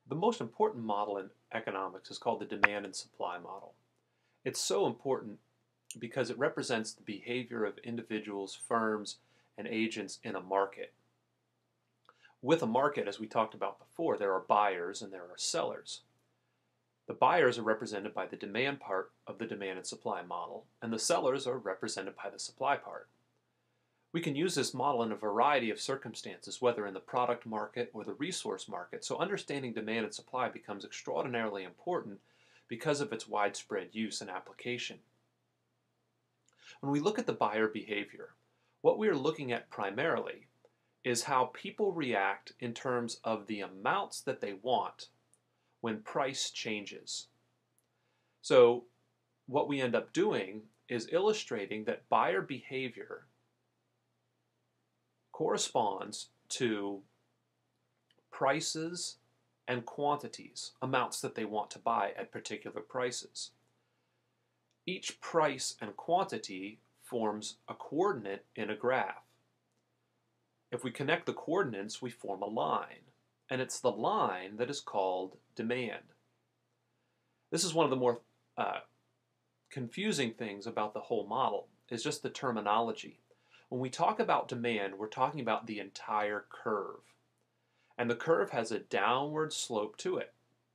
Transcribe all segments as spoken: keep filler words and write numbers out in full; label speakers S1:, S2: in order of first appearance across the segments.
S1: The most important model in economics is called the demand and supply model. It's so important because it represents the behavior of individuals, firms, and agents in a market. With a market, as we talked about before, there are buyers and there are sellers. The buyers are represented by the demand part of the demand and supply model, and the sellers are represented by the supply part. We can use this model in a variety of circumstances, whether in the product market or the resource market, so understanding demand and supply becomes extraordinarily important because of its widespread use and application. When we look at the buyer behavior, what we are looking at primarily is how people react in terms of the amounts that they want when price changes. So what we end up doing is illustrating that buyer behavior corresponds to prices and quantities, amounts that they want to buy at particular prices. Each price and quantity forms a coordinate in a graph. If we connect the coordinates, we form a line, and it's the line that is called demand. This is one of the more uh, confusing things about the whole model, is just the terminology. When we talk about demand, we're talking about the entire curve. And the curve has a downward slope to it.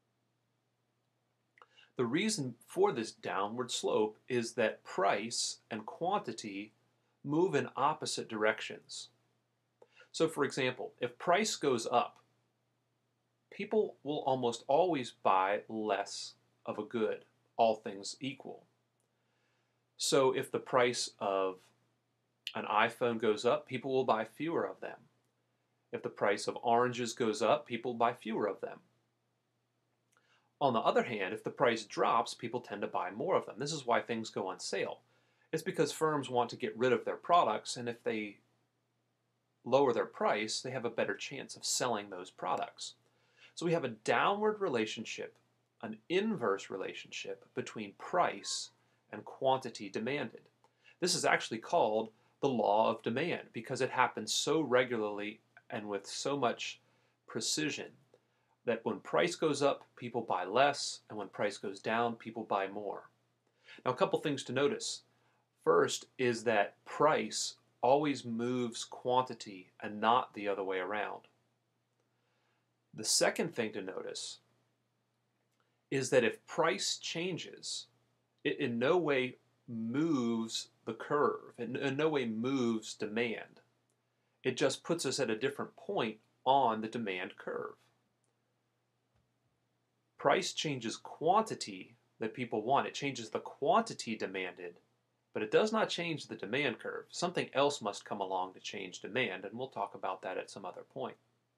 S1: The reason for this downward slope is that price and quantity move in opposite directions. So for example, if price goes up, people will almost always buy less of a good, all things equal. So if the price of an iPhone goes up, people will buy fewer of them. If the price of oranges goes up, people buy fewer of them. On the other hand, if the price drops, people tend to buy more of them. This is why things go on sale. It's because firms want to get rid of their products, and if they lower their price, they have a better chance of selling those products. So we have a downward relationship, an inverse relationship between price and quantity demanded. This is actually called the law of demand because it happens so regularly and with so much precision that when price goes up, people buy less, and when price goes down, people buy more. Now, a couple things to notice. First is that price always moves quantity and not the other way around. The second thing to notice is that if price changes, it in no way moves the curve, it in no way moves demand. It just puts us at a different point on the demand curve. Price changes quantity that people want. It changes the quantity demanded, but it does not change the demand curve. Something else must come along to change demand, and we'll talk about that at some other point.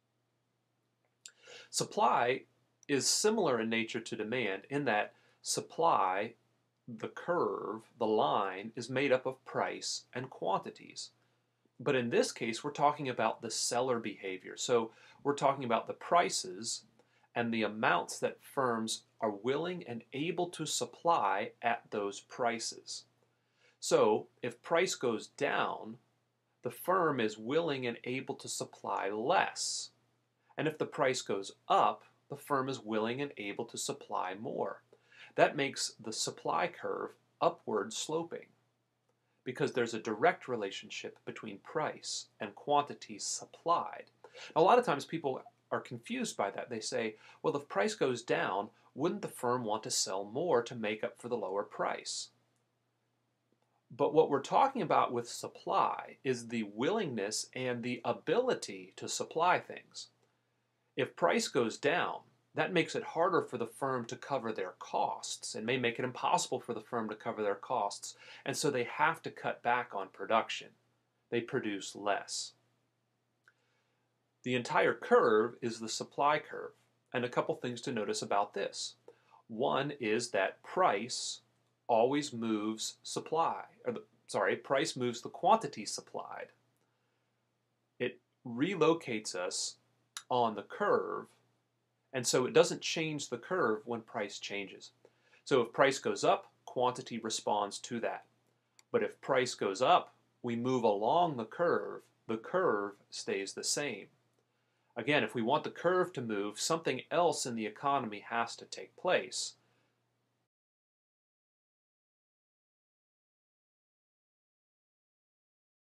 S1: Supply is similar in nature to demand in that supply, the curve, the line, is made up of price and quantities. But in this case, we're talking about the seller behavior. So we're talking about the prices and the amounts that firms are willing and able to supply at those prices. So if price goes down, the firm is willing and able to supply less. And if the price goes up, the firm is willing and able to supply more. That makes the supply curve upward sloping because there's a direct relationship between price and quantity supplied. A lot of times people are confused by that. They say, well, if price goes down, wouldn't the firm want to sell more to make up for the lower price? But what we're talking about with supply is the willingness and the ability to supply things. If price goes down, that makes it harder for the firm to cover their costs and may make it impossible for the firm to cover their costs, and so they have to cut back on production. They produce less. The entire curve is the supply curve, and a couple things to notice about this. One is that price always moves supply, or the, sorry, price moves the quantity supplied. It relocates us on the curve, and so it doesn't change the curve when price changes. So if price goes up, quantity responds to that. But if price goes up, we move along the curve, the curve stays the same. Again, if we want the curve to move, something else in the economy has to take place.